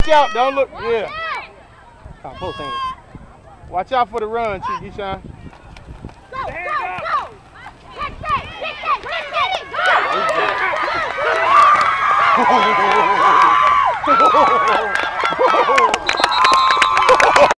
Watch out, don't look. Yeah. Come on, post hands. Watch out for the run, Chief Deshaun. Go, go, go! Get that, go!